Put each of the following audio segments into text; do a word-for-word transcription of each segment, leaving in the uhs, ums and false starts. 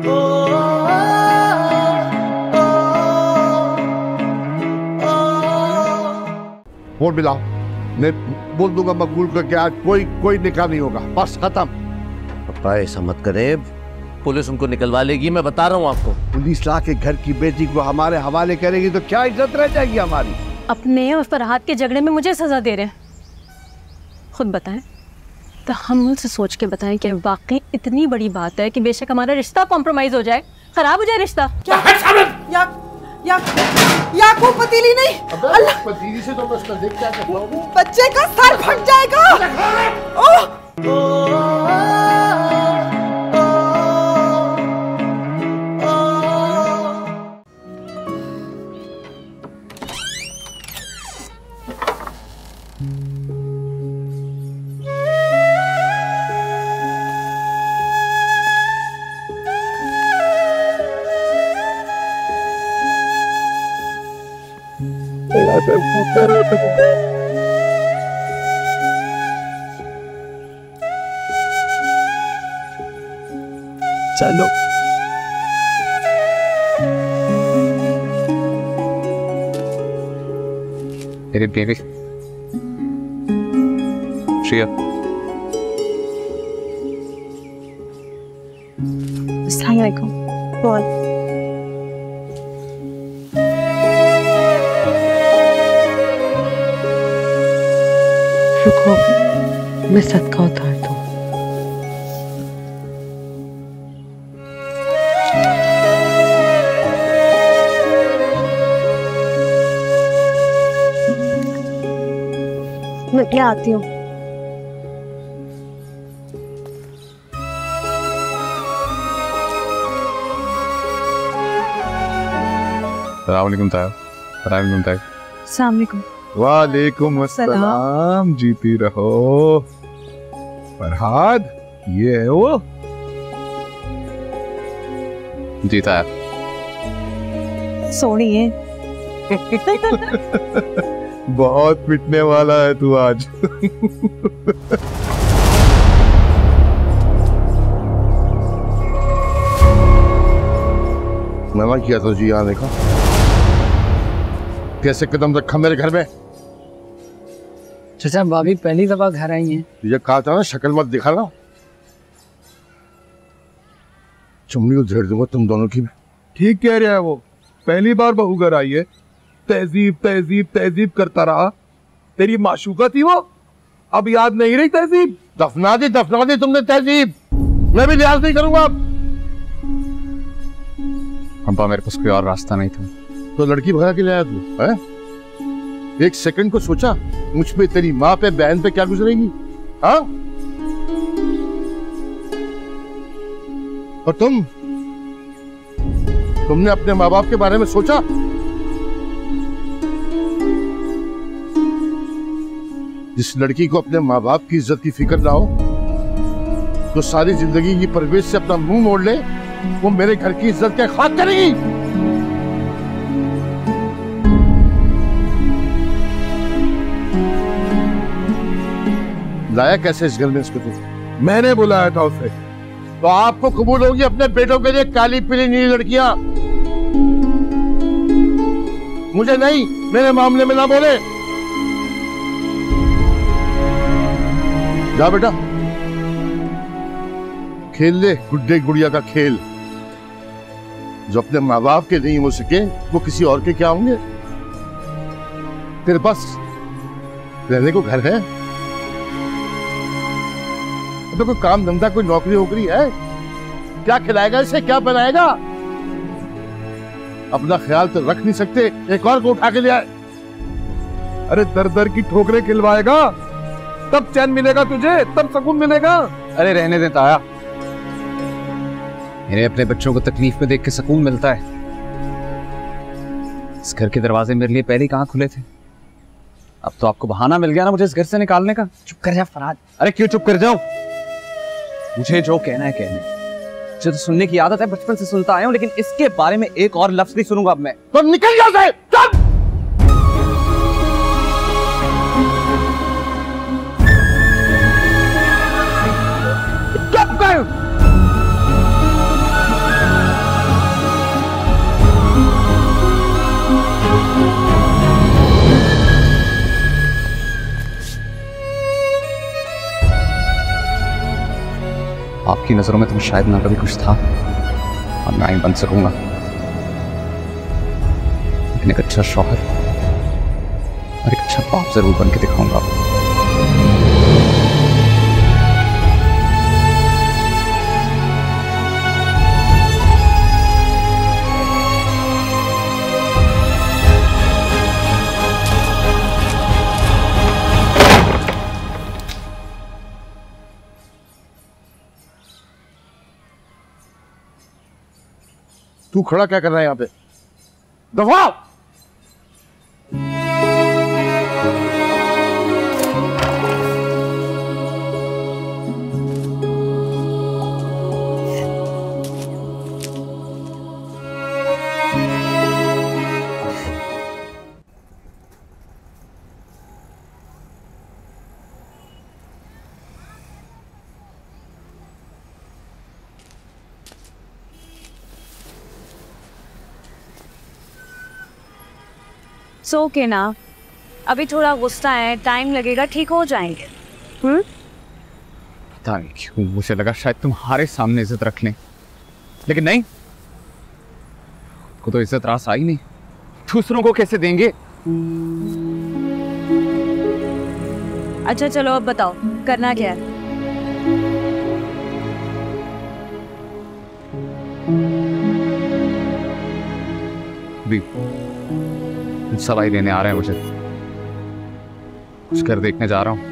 Phone मिलाओ, मैं बोल दूंगा मकबूल को कि आज कोई कोई निकाह नहीं होगा, बस खत्म। पापा ऐसा मत करे, पुलिस उनको निकलवा लेगी, मैं बता रहा हूँ आपको। पुलिस ला के घर की बेटी को हमारे हवाले करेगी तो क्या इज्जत रह जाएगी हमारी। अपने और फरहाद के झगड़े में मुझे सजा दे रहे हैं, खुद बताएं तो हम उनसे सोच के बताएं कि वाकई इतनी बड़ी बात है कि बेशक हमारा रिश्ता कॉम्प्रोमाइज हो जाए, खराब हो जाए रिश्ता। क्या या, या, या को पतीली नहीं, अल्लाह पतीली से तो बस देख क्या करता हूं, बच्चे का सर फट जाएगा। ओह चलो मेरी बेबी श्रिया। अस्सलाम वालेकुम। बोल। रुको, मैं सदका उतार दूं। मैं क्या आती हूँ। वालेकुम ताया। वालेकुम ताया। अस्सलाम वालेकुम। वालेकुम अस्सलाम। जीती रहो। फरहाद ये है वो। जीता है। सोनिए। बहुत पिटने वाला है तू आज। मना किया था जी आने का, कैसे कदम रखा मेरे घर में। चाचा भाभी पहली दफा घर आई हैं। तुझे कहा था ना शक्ल मत दिखाना, चुम्बी उधेड़ दूंगा तुम दोनों की। ठीक कह रहा है वो, पहली बार बहू घर आई है, तहजीब तहजीब तहजीब करता रहा। तेरी माशूका थी वो, अब याद नहीं रही तहजीब। दफना दी दफना दी तुमने तहजीब, मैं भी लिहाज नहीं करूंगा अब। अब्बा मेरे पास कोई और रास्ता नहीं था। तो लड़की भगा के ले आया तू है? एक सेकंड को सोचा मुझ पे, तेरी माँ पे, बहन पे क्या गुजरेगी? हाँ? और तुम तुमने अपने माँ बाप के बारे में सोचा? जिस लड़की को अपने माँ बाप की इज्जत की फिक्र ना हो, तो सारी जिंदगी की परवेश से अपना मुंह मोड़ ले, वो मेरे घर की इज्जत क्या खाक करेगी? लाया कैसे इस घर में इसको? तुम मैंने बुलाया था उसे। तो आपको कबूल होगी अपने बेटों के लिए काली पीली नीली लड़कियां? मुझे नहीं, मेरे मामले में ना बोले। जा बेटा, खेल ले गुड्डे गुड़िया का खेल। जो अपने माँ बाप के नहीं हो सके वो किसी और के क्या होंगे? तेरे पास रहने को घर है? तो कोई काम धंधा, कोई नौकरी वोकरी है? क्या खिलाएगा इसे, क्या बनाएगा? अपना ख्याल तो रख नहीं सकते, एक और को उठा के ले आए। अरे दर दर की ठोकरें खिलवाएगा तब चैन मिलेगा तुझे, तब सुकून मिलेगा। अरे रहने दे ताया, इन्हें अपने बच्चों को तकलीफ में देख के सुकून मिलता है। इस घर के दरवाजे मेरे लिए पहले कहाँ खुले थे, अब तो आपको बहाना मिल गया ना मुझे इस घर से निकालने का। चुप कर जा फरहाद। अरे क्यों चुप कर जाऊं? मुझे जो कहना है कहने, मुझे तो सुनने की आदत है, बचपन से सुनता आया हूं, लेकिन इसके बारे में एक और लफ्ज नहीं सुनूंगा अब मैं। तो निकल जा से, चल। चुप कर। आपकी नजरों में तो शायद ना कभी कुछ था और ना ही बन सकूंगा, लेकिन एक अच्छा शौहर और एक अच्छा बाप जरूर बन के दिखाऊंगा आपको। तू खड़ा क्या कर रहा है यहाँ पे? दफा! सो के ना, अभी थोड़ा गुस्सा है, टाइम लगेगा, ठीक हो जाएंगे। हम्म पता नहीं क्यों मुझे लगा शायद तुम्हारे सामने इज्जत रख लें, लेकिन नहीं, को तो इज्जत रास आई नहीं, दूसरों को कैसे देंगे? अच्छा चलो अब बताओ करना क्या है? भी सवाई लेने आ रहे हैं मुझे, कुछ कर देखने जा रहा हूँ,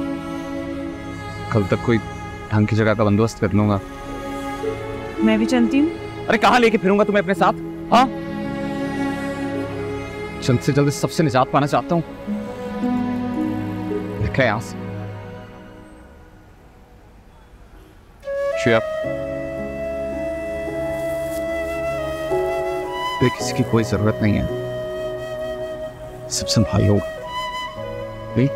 कल तक कोई ढंग की जगह का बंदोबस्त कर लूंगा। मैं भी चलती हूँ। अरे कहाँ लेके फिरूंगा तुम्हें अपने साथ? हाँ, जल्द से जल्द सबसे निजात पाना चाहता हूँ। देखा यहां से पे किसी की कोई जरूरत नहीं है, सब संभाल होगा। नहीं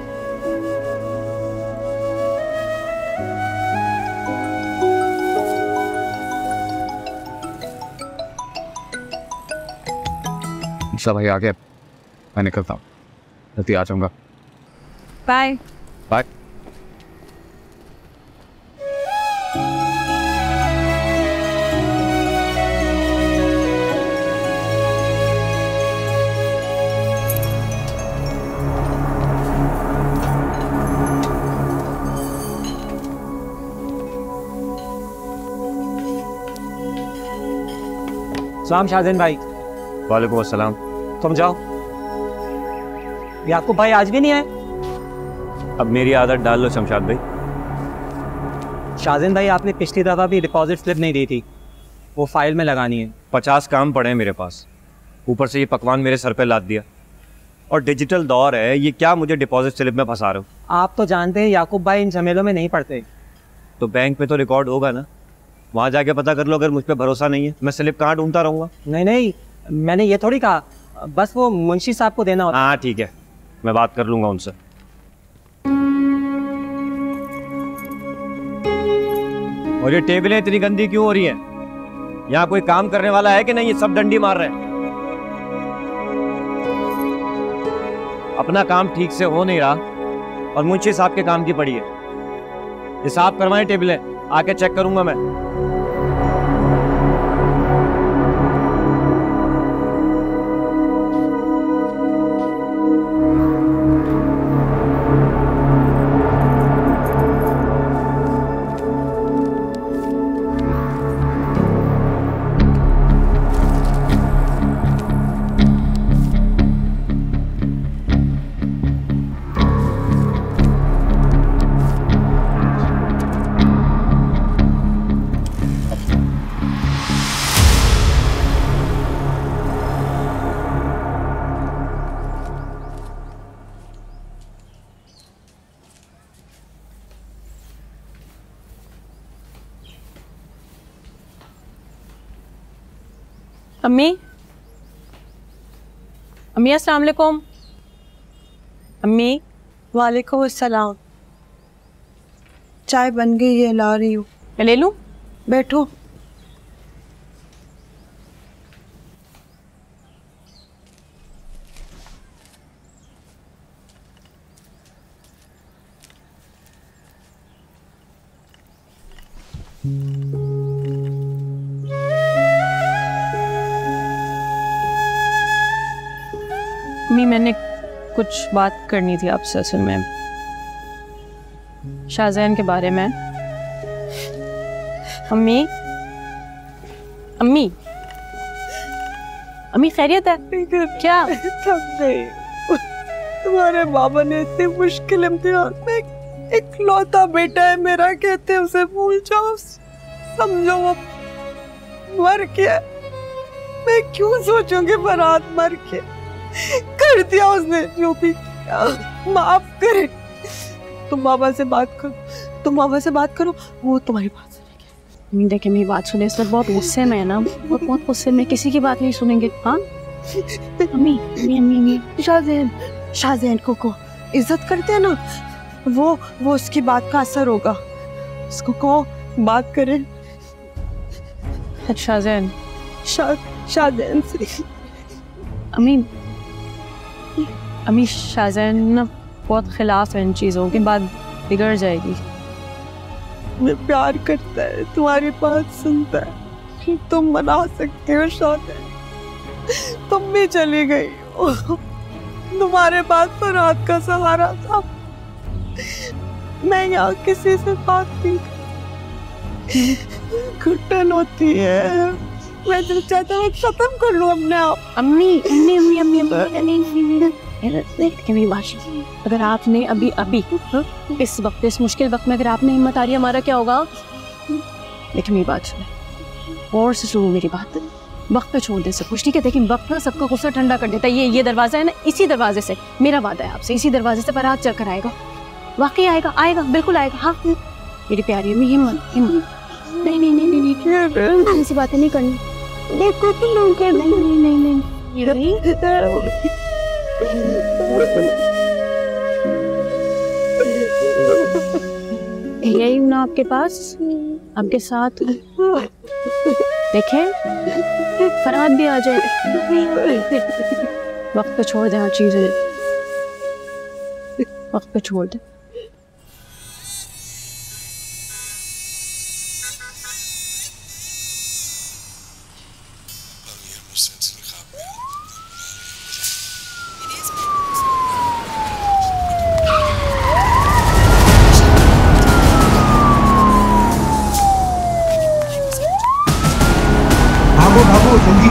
सब भाई आ गया, मैं निकलता हूँ, जल्दी आ जाऊंगा। Bye bye. सलाम शाहजहान भाई। वालेकुम अस्सलाम। तुम जाओ। याकूब भाई आज भी नहीं आए? अब मेरी आदत डाल लो शमशाद भाई। शाहजहान भाई आपने पिछली दफा भी डिपॉजिट स्लिप नहीं दी थी, वो फाइल में लगानी है। पचास काम पड़े हैं मेरे पास, ऊपर से ये पकवान मेरे सर पे लाद दिया, और डिजिटल दौर है, ये क्या मुझे डिपॉजिट स्लिप में फंसा रहे हो? आप तो जानते हैं याकूब भाई इन झमेलों में नहीं पड़ते। तो बैंक में तो रिकॉर्ड होगा ना, वहाँ जाके पता कर लो। अगर मुझ पर भरोसा नहीं है, मैं स्लिप कहाँ ढूंढता रहूँगा? नहीं नहीं, मैंने ये थोड़ी कहा, बस वो मुंशी साहब को देना होता। हाँ ठीक है, मैं बात कर लूँगा उनसे। और ये टेबलें इतनी गंदी क्यों हो रही हैं? यहाँ कोई काम करने वाला है कि नहीं? ये सब डंडी मार रहे हैं। अपना काम ठीक से हो नहीं रहा और मुंशी साहब के काम की पड़ी है। ये साफ करवाएं टेबलें, आके चेक करूंगा मैं। अम्मी, अम्मी अस्सलाम वालेकुम। अम्मी। वालेकुम अस्सलाम। चाय बन गई है, ला रही हूँ। मैं ले लूँ? बैठो। अम्मी मैंने कुछ बात करनी थी आपसे असल में, शाहजहान के बारे में। अम्मी अम्मी अम्मी खैरियत है क्या? थक गई। तुम्हारे बाबा ने इतनी मुश्किल इम्तिहान में एक लौता बेटा है मेरा, कहते हैं उसे भूल जाओ, समझो वो मर गया। मैं क्यों सोचूंगी फरहाद मर के, कर दिया उसने जो भी किया, माफ करे। तुम बाबा से बात करो, तुम बाबा से बात करो, वो तुम्हारी बात सुनेंगे। देखिए मेरी बात सुने, सर बहुत गुस्से में है ना, बहुत बहुत गुस्से में, किसी की बात नहीं सुनेंगे। हाँ अम्मी अम्मी अम्मी अम्मी शाहजहान शाहजहान को को इज्जत करते हैं ना, वो वो उसकी बात का असर होगा। उसको कहो बात करे। शाहजहान शाह शाहजहान से अम्मी अम्मी शाहजहान ना बहुत खिलाफ है इन चीज़ों के, बाद बिगड़ जाएगी। मैं प्यार करता है, तुम्हारी बात सुनता है, तुम मना सकते हो शाहजहान। तुम भी चली गई हो, तुम्हारे बाद फरहाद का सहारा था। मैं यहाँ किसी से बात नहीं करती, घुटन होती है। मैं दिल चाहता हूँ खत्म कर लूँ अपने आप। अम्मी अम्मी अम्मी अम्मी अम्मी मेरी बात, अगर आपने अभी अभी इस वक्त इस मुश्किल वक्त में अगर आपने हिम्मत हारी, हमारा क्या होगा? लेकिन मेरी बात सुने और से सुनो मेरी बात, वक्त पे छोड़ दे सब कुछ, ठीक है? देखिए वक्त ना सबका गुस्सा ठंडा कर देता है। ये ये दरवाजा है ना, इसी दरवाजे से, मेरा वादा है आपसे, इसी दरवाजे से फरहाद चल कर आएगा। वाकई आएगा, आएगा, बिल्कुल आएगा। हाँ मेरी प्यारी अम्मी, हिम्मत हिम्मत। नहीं नहीं नहीं नहीं नहीं ऐसी बातें नहीं करनी। देखो तुम लोग नहीं नहीं नहीं नहीं यही हूँ ना आपके पास, आपके साथ। देखें फरहाद भी आ जाए, वक्त पे छोड़ दे हर चीजें, वक्त पे छोड़ दे। भागो भागो जल्दी,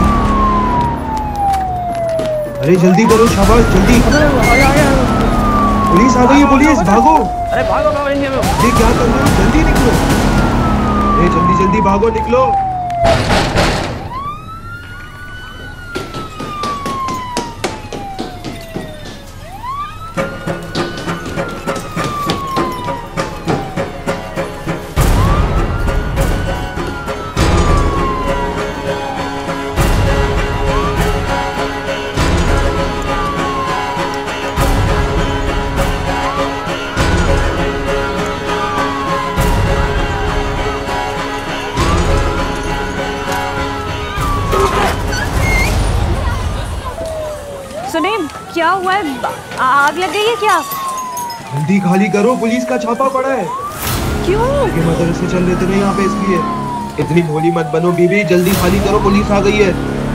अरे जल्दी करो, शाबाश जल्दी। पुलिस आ गई है, पुलिस भागो। अरे भागो भागो, ये क्या कर रहे हो, जल्दी निकलो। अरे जल्दी जल्दी भागो, निकलो। सुने क्या हुआ है, आग लग गई है क्या? जल्दी खाली करो, पुलिस का छापा पड़ा है। क्यों? ये मदरसे चल रहे थे ना यहाँ पे, इसलिए। इतनी भोली मत बनो बीबी, जल्दी खाली करो, पुलिस आ गई है।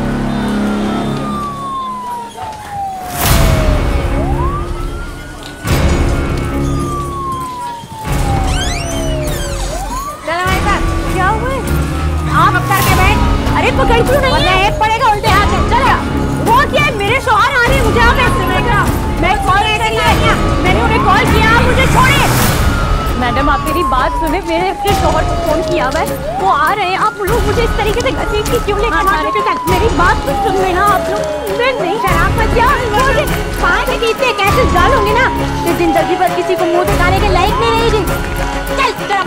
चलो भाई साहब, क्या हुआ है? आप अब करके बैठ। अरे पकड़ क्यों नहीं है? एक पड़ेगा उल्टे हाथ में, चलेगा। वो क्या है, मेरे शौहर आ रहे हैं, मुझे आप ऐसे देखना। मैं कॉल करी है, मैंने उन्हें कॉल किया, आप मुझे छोड़े। मैडम आप मेरी बात सुने, मेरे अपने शौहर को फोन किया है, वो आ रहे हैं। आप लोग मुझे इस तरीके से घसीट के क्यों लेकर आ रहे हैं? मेरी बात तो सुन लेना आप लोग। मैं नहीं शराब मत क्या पाँच के इतने कैसे डालोगे ना, इस जिंदगी पर किसी को मुंह दिखाने के लायक नहीं रहेगी। चल जरा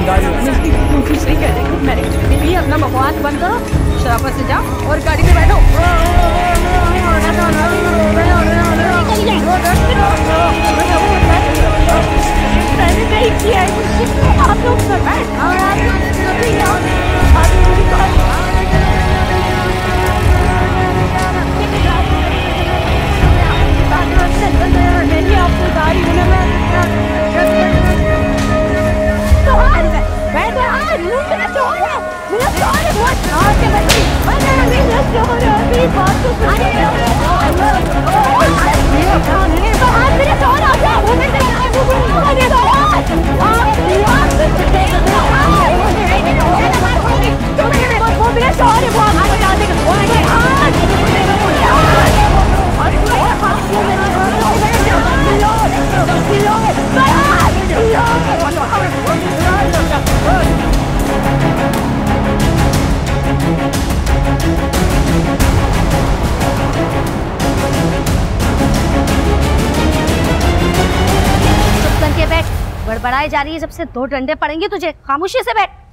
ईमानदारी मुझे सही कह रही हूँ मैंने भी अपना बकवास बंद करो, शराफत से जाओ और गाड़ी में बैठो। मैंने नहीं किया है कुछ, आप लोग कर बैठ और आप नहीं आपको गाड़ी होने में बैठ यार, मेरा शोर है, मेरा शोर है बहुत जोर से बच्ची, अरे मेरा शोर है, मेरी बात तो सुन, अरे मेरा शोर है, तो आज मेरा शोर आ गया, वो मेरे से वो अरे तो यार, वो मेरा शोर है, वो आपको बता देगा, वो अरे आज करके बैठ, बड़बड़ाई जा रही है, सबसे दो डंडे पड़ेंगे तुझे, खामोशी से बैठ।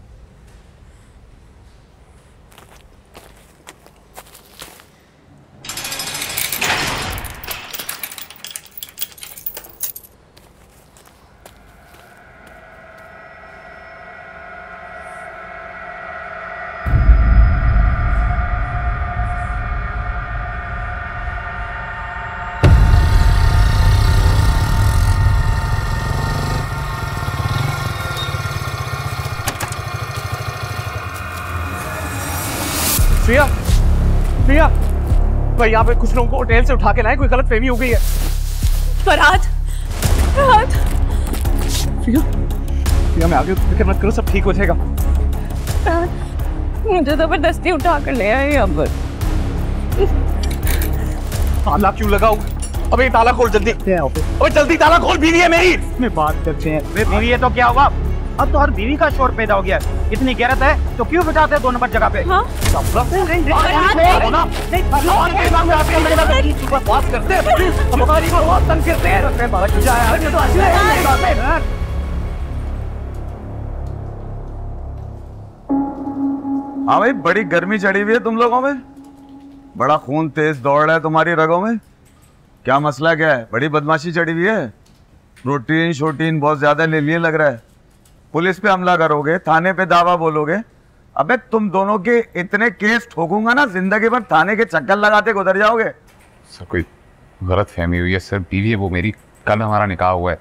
प्रिया, प्रिया, भाई यहाँ पे कुछ लोगों को होटल से उठा के लाए, कोई गलत फहमी हो गई है। फरहाद, फरहाद, प्रिया, प्रिया मैं आगे फिक्र मत करो, सब ठीक हो जाएगा। मुझे जबरदस्ती उठा कर ले आए यहाँ पर। ताला क्यों लगाऊं? अबे ताला खोल जल्दी। अबे जल्दी ताला खोल, बीवी है मेरी। में बात करते हैं। बीवी है तो क्या हुआ? अब तो हर बीवी का शोर पैदा हो गया है। इतनी गैरत है तो क्यों बिठाते हैं दो नंबर जगह पे? हाँ? हाँ भाई, बड़ी गर्मी चढ़ी हुई है तुम लोगों में, बड़ा खून तेज दौड़ रहा है तुम्हारी रगों में। क्या मसला क्या है? बड़ी बदमाशी चढ़ी हुई है, प्रोटीन शोटीन बहुत ज्यादा ले लिए लग रहा है। पुलिस पे हमला करोगे, थाने पे दावा बोलोगे, अबे तुम दोनों के इतने केस ठोकूंगा ना, जिंदगी भर थाने के चक्कर लगाते गुजर जाओगे। सर कोई गलत फहमी हुई है सर, बीवी है वो मेरी, कल हमारा निकाह हुआ है।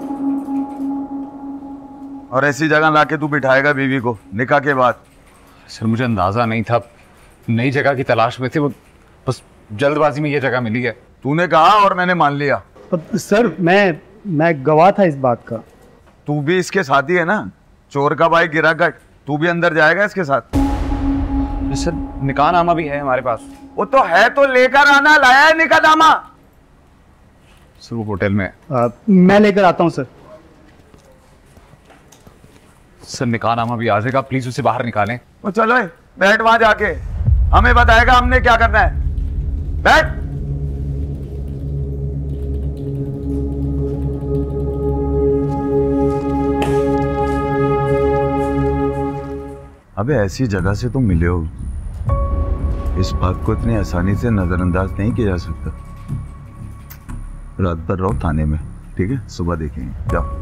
और ऐसी जगह लाके तू बिठाएगा बीवी को निकाह के बाद? सर मुझे अंदाजा नहीं था, नई जगह की तलाश में थे, वो बस जल्दबाजी में ये जगह मिली है। तूने कहा और मैंने मान लिया। सर मैं मैं गवाह था इस बात का। तू भी इसके साथी है ना, चोर का भाई गिरा गट, तू भी अंदर जाएगा इसके साथ? सर निकाहनामा भी है हमारे पास। वो तो है तो लेकर आना, लाया है निकाहनामा? सर वो होटल में आ, मैं लेकर आता हूँ सर। सर निकाहनामा भी आ जाएगा, प्लीज उसे बाहर निकालें। वो चलो बैठ वहां जाके, हमें बताएगा हमने क्या करना है। बैठ। अबे ऐसी जगह से तुम मिले हो, इस बात को इतनी आसानी से नजरअंदाज नहीं किया जा सकता। रात भर रहो थाने में, ठीक है? सुबह देखेंगे, जाओ।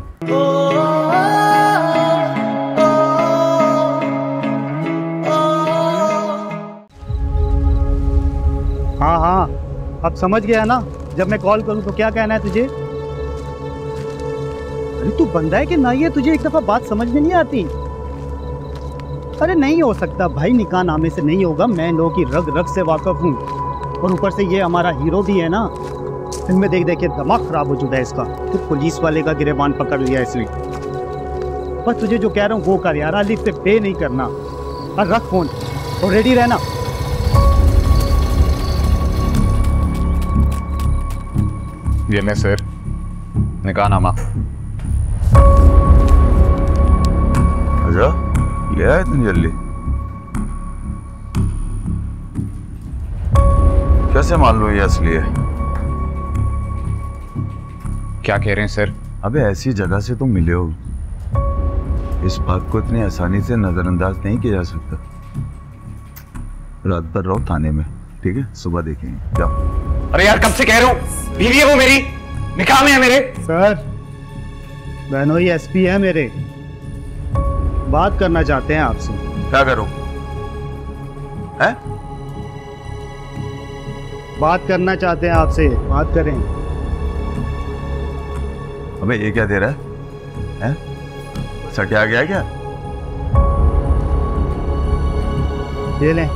हाँ हाँ अब समझ गया ना, जब मैं कॉल करूँ तो क्या कहना है तुझे? अरे तू बंदा है कि नहीं है, तुझे एक दफा बात समझ में नहीं आती? अरे नहीं हो सकता भाई, निकाह नामे से नहीं होगा, मैं लोगों की रग रग से वाकिफ हूँ। और ऊपर से ये हमारा हीरो भी है ना, फिल्में देख देख के दिमाग खराब हो चुका है इसका। तो पुलिस वाले का गिरेबान पकड़ लिया इसने। बस तुझे जो कह रहा हूँ वो कर यार, अली पे पे नहीं करना। और रख फोन और रेडी रहना। ये ले सर निकाहनामा। अच्छा ले आया इतनी जल्दी? कैसे मान लो ये असली है? क्या कह रहे हैं सर? अबे ऐसी जगह से तुम मिले हो, इस बात को इतनी आसानी से नजरअंदाज नहीं किया जा सकता। रात भर रहो थाने में, ठीक है? सुबह देखेंगे। जाओ। अरे यार कब से कह रहा हूँ, बीवी है वो मेरी, निकाह में है मेरे। सर बहनोई एसपी है मेरे, बात करना चाहते हैं आपसे। क्या करूं? हैं? बात करना चाहते हैं आपसे, बात करें। अबे ये क्या दे रहा है? हैं? सट्या गया क्या? ये लें।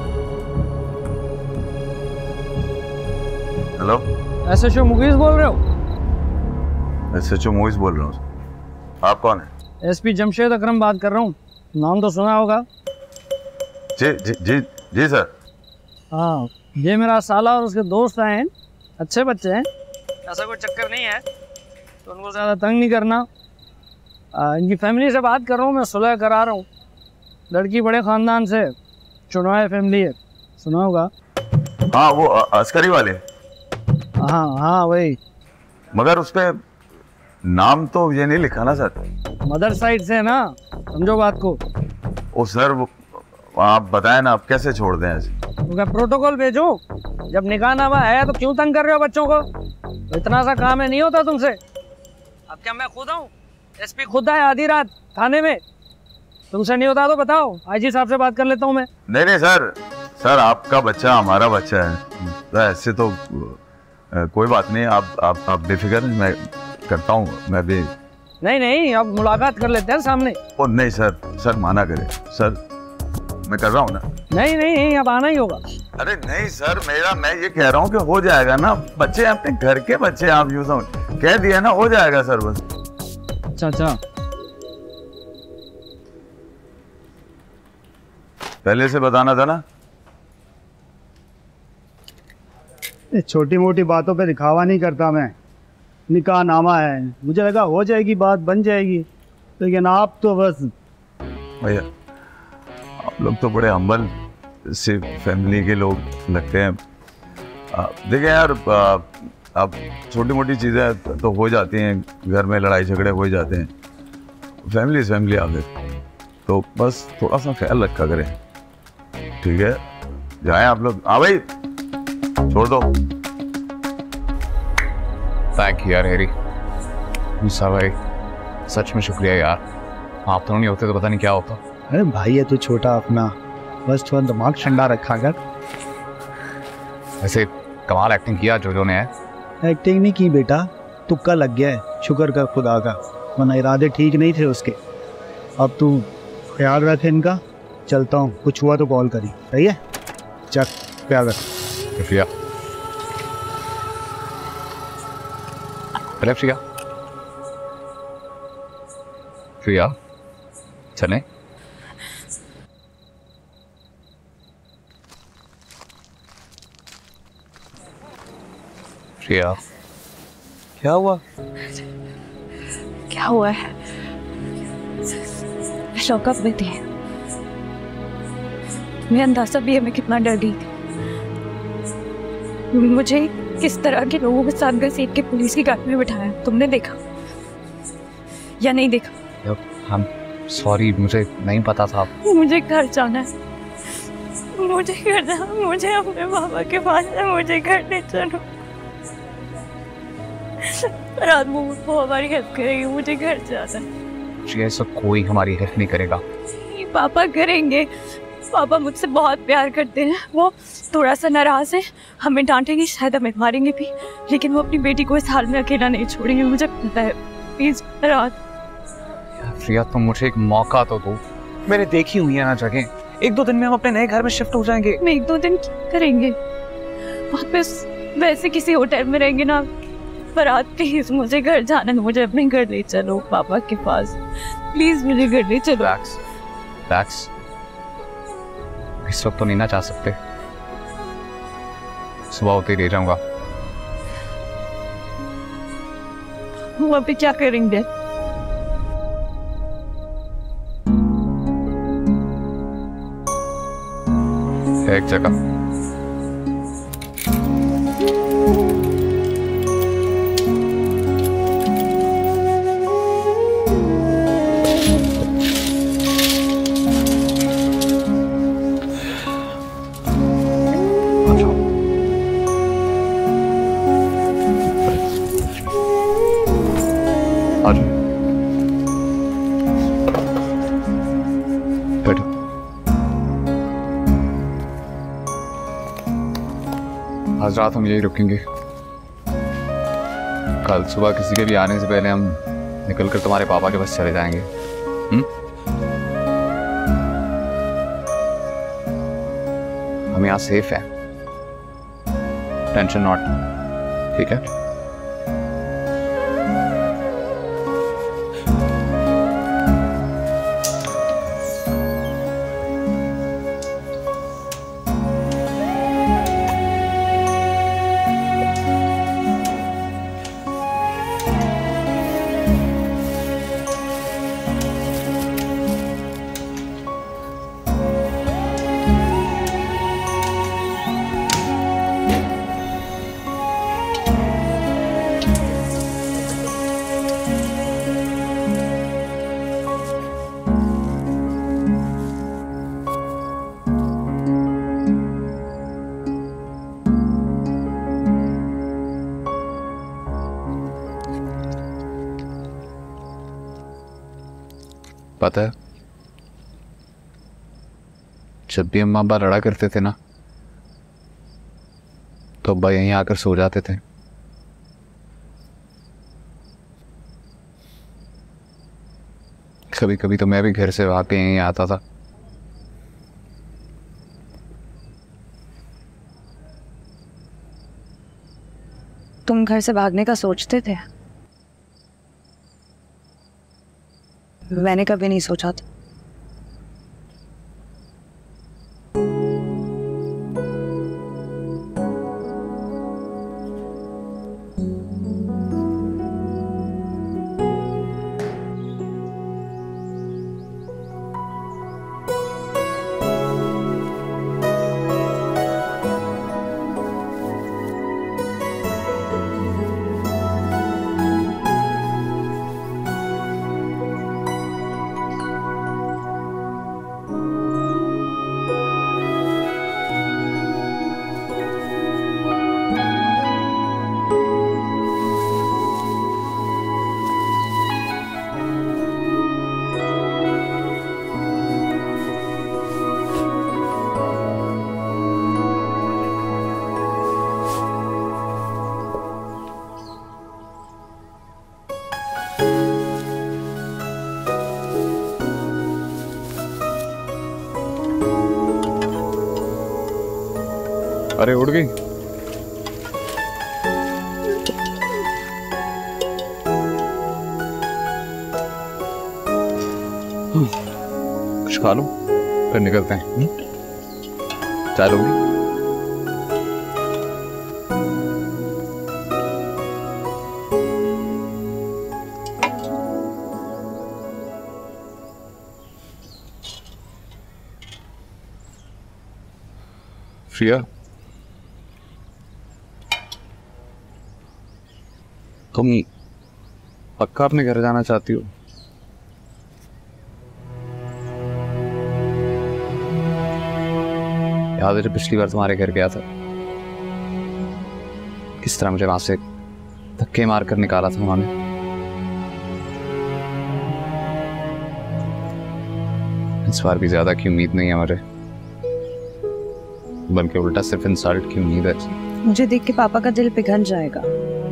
Hello, S H O Mukesh बोल रहे हो? एस एच ओ मोइस बोल रहा हूँ। आप कौन है? एसपी जमशेद अकरम बात कर रहा हूँ, नाम तो सुना होगा। जी जी जी जी सर। हाँ, ये मेरा साला और उसके दोस्त आए हैं, अच्छे बच्चे हैं, ऐसा कोई चक्कर नहीं है, तो उनको ज़्यादा तंग नहीं करना। आ, इनकी फैमिली से बात कर रहा हूँ, मैं सुलह करा रहा हूँ। लड़की बड़े ख़ानदान से, चुनवाए फैमिली है, सुना होगा। हाँ वो अस्करी वाले। हाँ हाँ वही। मगर उस पे नाम तो ये नहीं लिखा ना सर। मदर साइड से ना, समझो बात को। ओ सर वो आप बताएं ना, आप कैसे छोड़ दें ऐसे? तो क्या प्रोटोकॉल भेजो? जब निकाह नामा है तो क्यों तंग कर रहे हो बच्चों को? तो इतना सा काम है, नहीं होता तुमसे? अब क्या मैं खुद हूँ, एसपी खुद आए आधी रात थाने में, तुमसे नहीं होता तो बताओ, आईजी साहब से बात कर लेता हूँ मैं। नहीं नहीं सर, सर आपका बच्चा हमारा बच्चा है, तो ऐसे तो आ, कोई बात नहीं। आप आप आप बेफिक्र, मैं करता हूँ मैं भी। नहीं नहीं, अब मुलाकात कर लेते हैं सामने। ओ नहीं सर, सर माना करे सर, मैं कर रहा हूँ ना। नहीं नहीं, अब आना ही होगा। अरे नहीं सर, मेरा मैं ये कह रहा हूँ कि हो जाएगा ना, बच्चे अपने घर के बच्चे, आप यूं समझ, कह दिया ना, हो जाएगा सर बस। अच्छा अच्छा, पहले से बताना था ना। छोटी मोटी बातों पे दिखावा नहीं करता मैं, निकाह नामा है, मुझे लगा हो जाएगी बात, बन जाएगी, लेकिन आप तो बस। भैया आप लोग तो बड़े हम्बल से फैमिली के लोग लगते हैं। देखिए यार, अब छोटी मोटी चीज़ें तो हो जाती हैं, घर में लड़ाई झगड़े हो जाते हैं, फैमिली फैमिली आगे, तो बस थोड़ा सा ख्याल रखा करें, ठीक है? जाएं आप लोग। हाँ भाई छोड़ दो। थैंक यू यार हेरी, मूसा भाई सच में शुक्रिया यार, आप तो नहीं होते तो पता नहीं क्या होता। अरे भाई है तू छोटा अपना, बस थोड़ा दिमाग ठंडा रखा कर। वैसे कमाल एक्टिंग किया जो जो ने है। एक्टिंग नहीं की बेटा, तुक्का लग गया है, शुक्र कर खुदा का, वरना इरादे ठीक नहीं थे उसके। अब तू ख्याल रख इनका, चलता हूँ, कुछ हुआ तो कॉल करी, सही है? चल ख्याल रख। शुक्रिया। चले प्रिया, प्रिया चले। प्रिया क्या हुआ? क्या हुआ है? लॉकअप में थी, मैं अंदाजा भी है मैं कितना डर रही थी। मुझे किस तरह के लोगों के साथ घसीट के पुलिस की गाड़ी में बिठाया, तुमने देखा या नहीं देखा? हम सॉरी, मुझे नहीं पता था। मुझे घर जाना है, मुझे घर जाना, मुझे अपने पापा के पास है, मुझे घर ले चलो। रात में वो हमारी हेल्प करेगी, मुझे घर जाना है। ऐसा कोई हमारी हेल्प नहीं करेगा। पापा करेंगे, पापा मुझसे बहुत प्यार करते हैं, वो थोड़ा सा नाराज है, हमें डांटेंगे, शायद हमें मारेंगे भी, लेकिन वो अपनी बेटी को इस हाल में अकेला नहीं छोड़ेंगे, मुझे पता है। प्लीज रात। प्रिया तुम मुझे एक मौका तो दो, मैंने देखी हुई है ना जगह, एक दो दिन में हम अपने नए घर में शिफ्ट हो जाएंगे। मैं एक दो दिन क्या करेंगे, वापस वैसे किसी होटल में रहेंगे ना। फराद प्लीज मुझे घर जाना, मुझे अपने घर ले चलो, पापा के पास, प्लीज मुझे घर ले चलो। रिलैक्स, रिलैक्स, इस वक्त तो नहीं ना जा सकते, सुबह होते ही ले जाऊंगा। वहाँ पे क्या करेंगे? एक जगह आज रात हम यही रुकेंगे। कल सुबह किसी के भी आने से पहले हम निकलकर तुम्हारे पापा के पास चले जाएंगे। हुँ? हम यहाँ सेफ हैं, टेंशन नॉट, ठीक है? पता है, जब भी अम्मा अब्बा लड़ा करते थे ना, तो अब्बा यहीं आकर सो जाते थे। कभी कभी तो मैं भी घर से भाग के यहीं आता था। तुम घर से भागने का सोचते थे? मैंने कभी नहीं सोचा था। अरे उड़ गई। कुछ खा लो फिर निकलते हैं। चाय लोगी? प्रिया, तुम पक्का अपने घर जाना चाहती हो? याद है जब पिछली बार तुम्हारे घर गया था, किस तरह मुझे वहां से धक्के मार कर निकाला था उन्होंने। इस बार भी ज्यादा की उम्मीद नहीं है मुझे, बल्कि उल्टा सिर्फ इंसल्ट की उम्मीद है। मुझे देख के पापा का दिल पिघल जाएगा।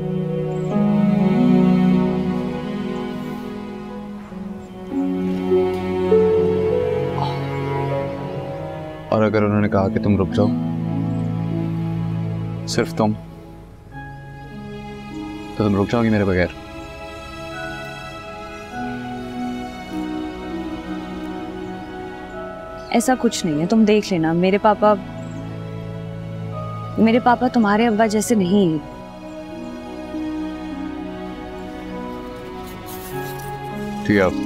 और अगर उन्होंने कहा कि तुम रुक जाओ, सिर्फ तुम, तो तुम रुक जाओगी मेरे बगैर? ऐसा कुछ नहीं है, तुम देख लेना। मेरे पापा मेरे पापा तुम्हारे अब्बा जैसे नहीं हैं। ठीक है,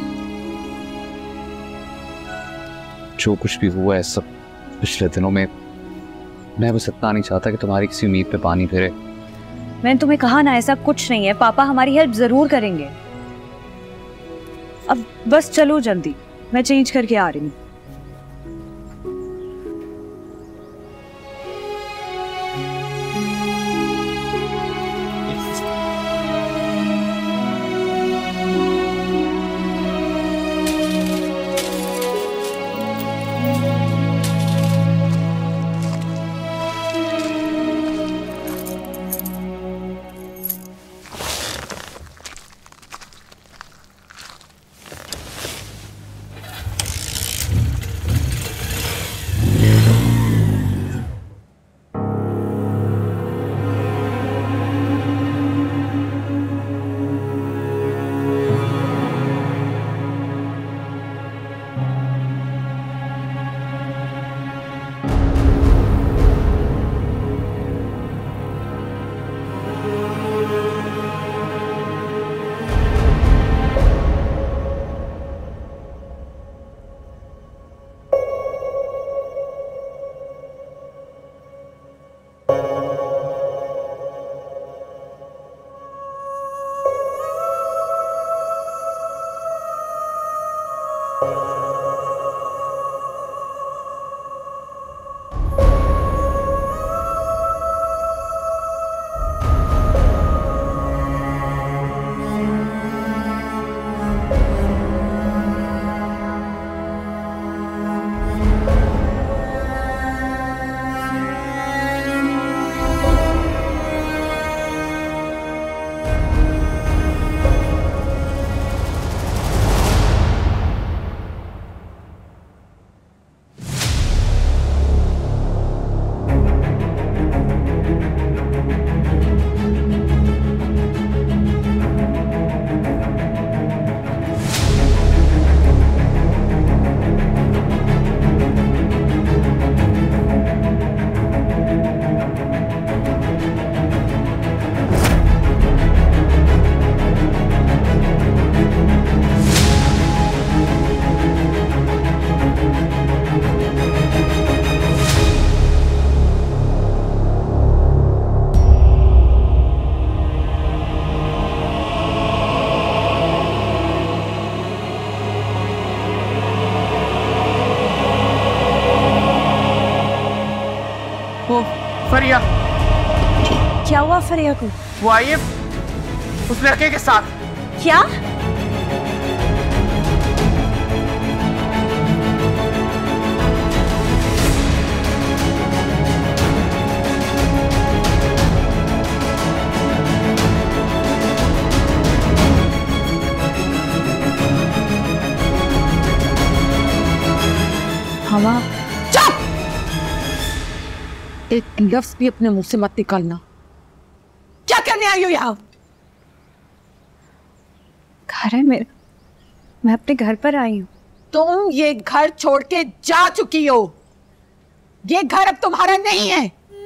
जो कुछ भी हुआ है सब पिछले दिनों में, मैं बस इतना नहीं चाहता कि तुम्हारी किसी उम्मीद पे पानी फिरे। मैंने तुम्हें कहा ना, ऐसा कुछ नहीं है। पापा हमारी हेल्प जरूर करेंगे। अब बस चलो जल्दी, मैं चेंज करके आ रही हूँ। फरिया। क्या हुआ फरिया को? वो आई है उस लड़के के साथ। क्या? हवा, चुप! एक लफ्ज भी अपने मुंह से मत निकालना। क्या करने आई हो यहाँ? घर है मेरा, मैं अपने घर पर आई हूँ। तुम ये घर छोड़ के जा चुकी हो। ये घर अब तुम्हारा नहीं है।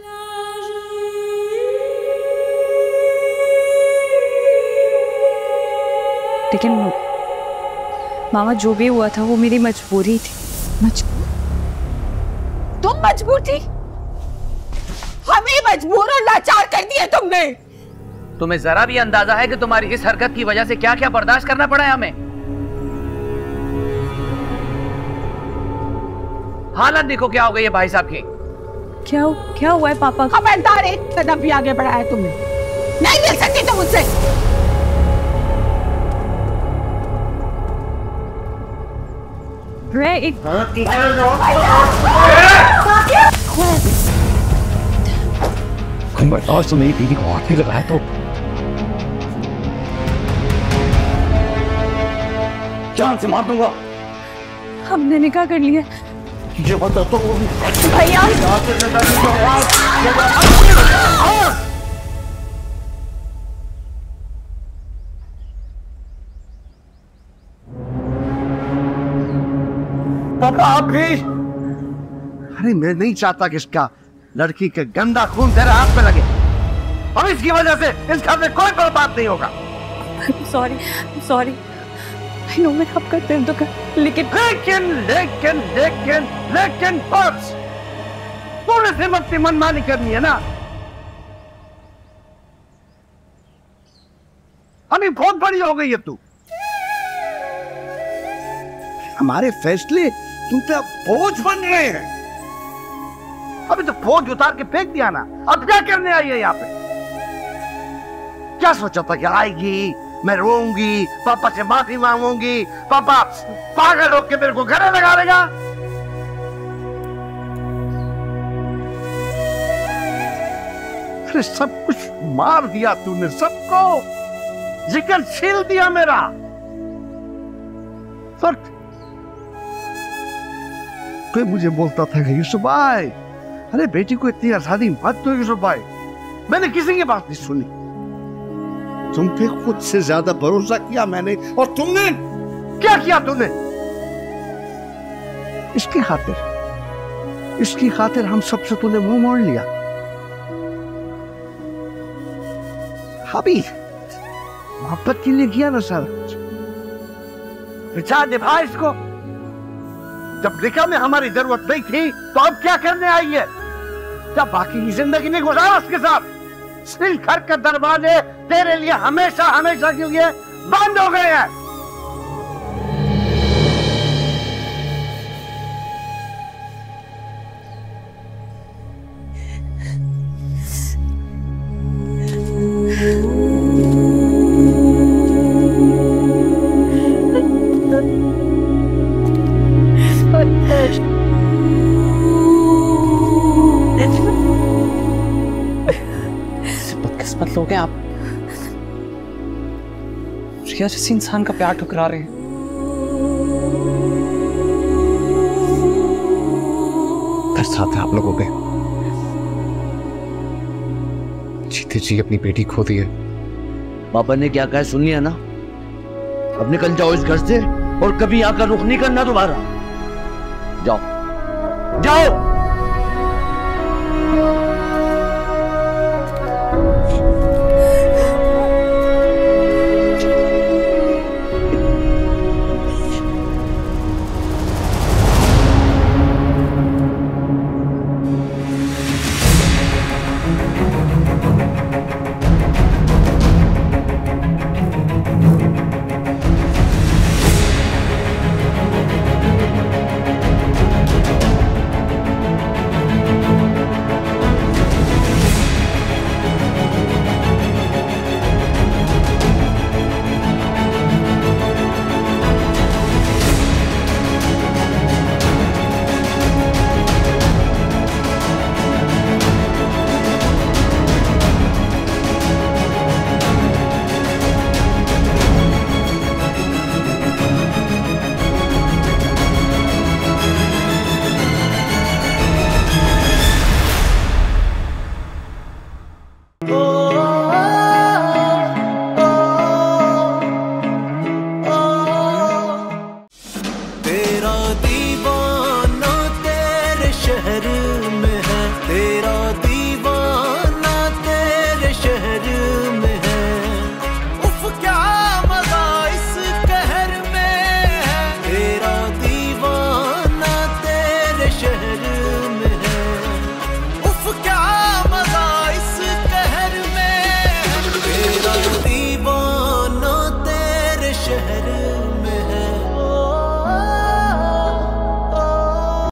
लेकिन मामा जो भी हुआ था वो मेरी मजबूरी थी। मजबूर? तुम मजबूर थी? हमें मजबूर और लाचार कर दिया तुमने। तुम्हें जरा भी अंदाजा है कि तुम्हारी इस हरकत की वजह से क्या क्या बर्दाश्त करना पड़ा है हमें? हालत देखो क्या हो गई है भाई साहब की। क्या क्या हुआ है पापा? खबरदार, एक कदम भी आगे बढ़ाया तुमने। नहीं मिल सकती तुम मुझसे। रे एक और तो मेरी बीवी को हाथ नहीं लगाया तो जान से मार दूंगा। हमने निकाह कर लिया। ये बता तो भैया आप भी। अरे मैं नहीं चाहता कि इसका लड़की के गंदा खून तेरे हाथ में लगे और इसकी वजह से इस घर में कोई बर्बाद नहीं होगा। सॉरी सॉरी, आई नो मैं आपका दिल दुखा, लेकिन लेकिन लेकिन लेकिन लेकिन बस तूने सिर्फ अपनी मनमानी करनी है ना। अभी बहुत बड़ी हो गई है तू। हमारे फैसले तुम पे अब बोझ बन रहे हैं। अभी तो बोझ उतार के फेंक दिया ना, अब क्या करने आई है यहाँ पे? क्या सोचा था कि आएगी, मैं रोऊंगी, पापा से माफी मांगूंगी, पापा पागल होके मेरे को गले लगा देगा। अरे सब कुछ मार दिया तूने, सबको जिक्र छील दिया मेरा। फर्क कोई मुझे बोलता था कि यूसुफ भाई, अरे बेटी को इतनी आजादी मत दो यूसुफ भाई। मैंने किसी की बात नहीं सुनी। तुम पे खुद से ज्यादा भरोसा किया मैंने, और तुमने क्या किया? तुमने इसकी खातिर इसकी खातिर हम सबसे तूने मुंह मोड़ लिया। अभी मोहब्बत के लिए किया ना सारा कुछ। विचार निभा इसको। जब निकाह में हमारी जरूरत नहीं थी तो अब क्या करने आई है? जब बाकी की जिंदगी नहीं गुजारा उसके साथ। इस घर के दरवाजे तेरे लिए हमेशा हमेशा के लिए बंद हो गए हैं। बदकिस्मत लोग हैं आप। रिया जैसे इंसान का प्यार ठुकरा रहे हैं। साथ है आप लोगों पे। जीते जी अपनी बेटी खो दी है। पापा ने क्या कहा सुन लिया ना? अब निकल जाओ इस घर से और कभी यहाँ का रुख नहीं करना दोबारा। जाओ जाओ। शहर में है तेरा